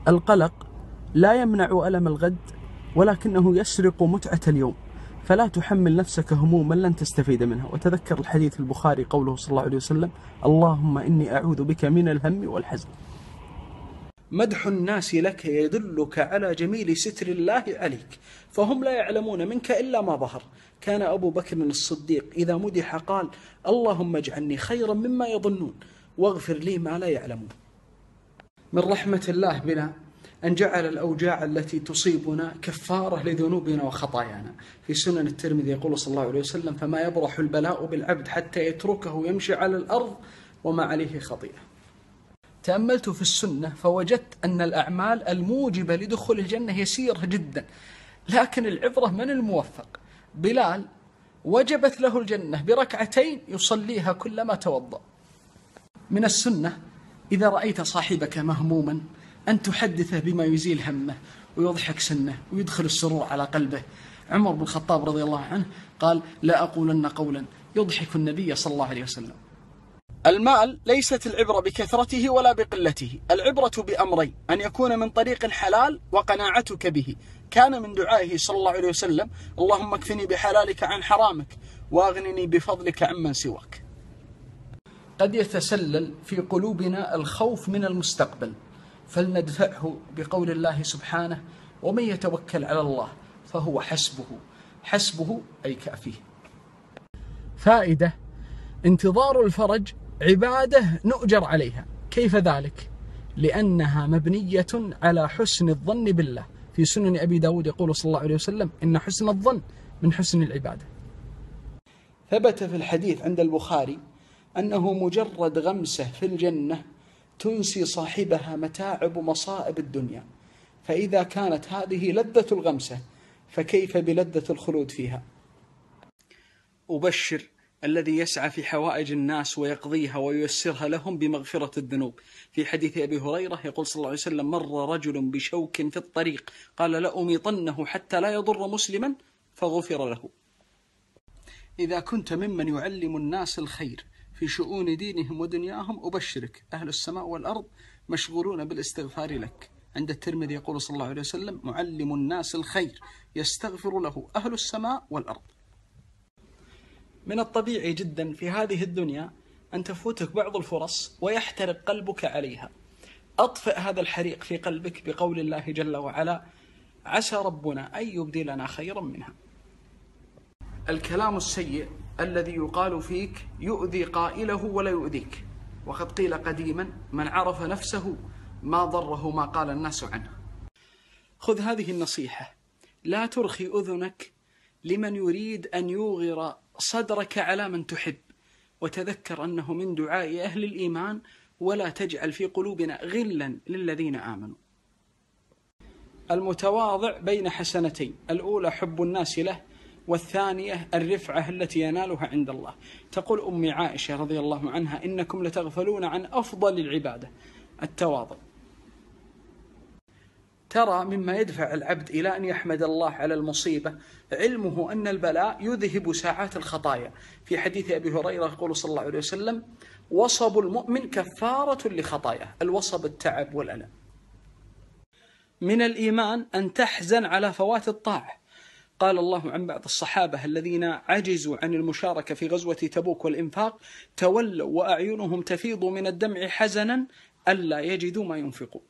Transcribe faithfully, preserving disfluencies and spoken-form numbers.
القلق لا يمنع ألم الغد، ولكنه يسرق متعة اليوم، فلا تحمل نفسك هموما لن تستفيد منها. وتذكر الحديث البخاري قوله صلى الله عليه وسلم: اللهم إني أعوذ بك من الهم والحزن. مدح الناس لك يدلك على جميل ستر الله عليك، فهم لا يعلمون منك إلا ما ظهر. كان أبو بكر الصديق إذا مدح قال: اللهم اجعلني خيرا مما يظنون واغفر لي ما لا يعلمون. من رحمة الله بنا أن جعل الأوجاع التي تصيبنا كفارة لذنوبنا وخطايانا. في سنن الترمذي يقول صلى الله عليه وسلم: فما يبرح البلاء بالعبد حتى يتركه يمشي على الأرض وما عليه خطيئة. تأملت في السنة فوجدت أن الأعمال الموجبة لدخول الجنة يسيرة جدا، لكن العبرة من الموفق. بلال وجبت له الجنة بركعتين يصليها كلما توضأ. من السنة إذا رأيت صاحبك مهموما أن تحدثه بما يزيل همه ويضحك سنه ويدخل السرور على قلبه. عمر بن الخطاب رضي الله عنه قال: لا أقولن قولا يضحك النبي صلى الله عليه وسلم. المال ليست العبرة بكثرته ولا بقلته، العبرة بأمرين: أن يكون من طريق حلال وقناعتك به. كان من دعائه صلى الله عليه وسلم: اللهم اكفني بحلالك عن حرامك واغنني بفضلك عمن سواك. قد يتسلل في قلوبنا الخوف من المستقبل، فلندفعه بقول الله سبحانه: ومن يتوكل على الله فهو حسبه. حسبه أي كافيه. فائدة: انتظار الفرج عبادة نؤجر عليها. كيف ذلك؟ لأنها مبنية على حسن الظن بالله. في سنن أبي داود يقول صلى الله عليه وسلم: إن حسن الظن من حسن العبادة. ثبت في الحديث عند البخاري أنه مجرد غمسة في الجنة تنسي صاحبها متاعب مصائب الدنيا، فإذا كانت هذه لذة الغمسة فكيف بلذة الخلود فيها؟ أبشر الذي يسعى في حوائج الناس ويقضيها وييسرها لهم بمغفرة الذنوب. في حديث أبي هريرة يقول صلى الله عليه وسلم: مر رجل بشوك في الطريق قال: لأميطنه حتى لا يضر مسلما، فغفر له. إذا كنت ممن يعلم الناس الخير في شؤون دينهم ودنياهم أبشرك، أهل السماء والأرض مشغولون بالاستغفار لك. عند الترمذي يقول صلى الله عليه وسلم: معلم الناس الخير يستغفر له أهل السماء والأرض. من الطبيعي جدا في هذه الدنيا أن تفوتك بعض الفرص ويحترق قلبك عليها. أطفئ هذا الحريق في قلبك بقول الله جل وعلا: عسى ربنا أن يبدلنا خيرا منها. الكلام السيء الذي يقال فيك يؤذي قائله ولا يؤذيك، وقد قيل قديما: من عرف نفسه ما ضره ما قال الناس عنه. خذ هذه النصيحة: لا ترخي أذنك لمن يريد أن يوغر صدرك على من تحب، وتذكر أنه من دعاء أهل الإيمان: ولا تجعل في قلوبنا غلا للذين آمنوا. المتواضع بين حسنتين: الأولى حب الناس له، والثانية الرفعة التي ينالها عند الله. تقول أم عائشة رضي الله عنها: إنكم لتغفلون عن أفضل العبادة، التواضع. ترى مما يدفع العبد إلى أن يحمد الله على المصيبة علمه أن البلاء يذهب ساعات الخطايا. في حديث أبي هريرة يقول صلى الله عليه وسلم: وصب المؤمن كفارة لخطاياه. الوصب التعب والألم. من الإيمان أن تحزن على فوات الطاعة. قال الله عن بعض الصحابة الذين عجزوا عن المشاركة في غزوة تبوك والإنفاق: تولوا وأعينهم تفيض من الدمع حزنا ألا يجدوا ما ينفقون.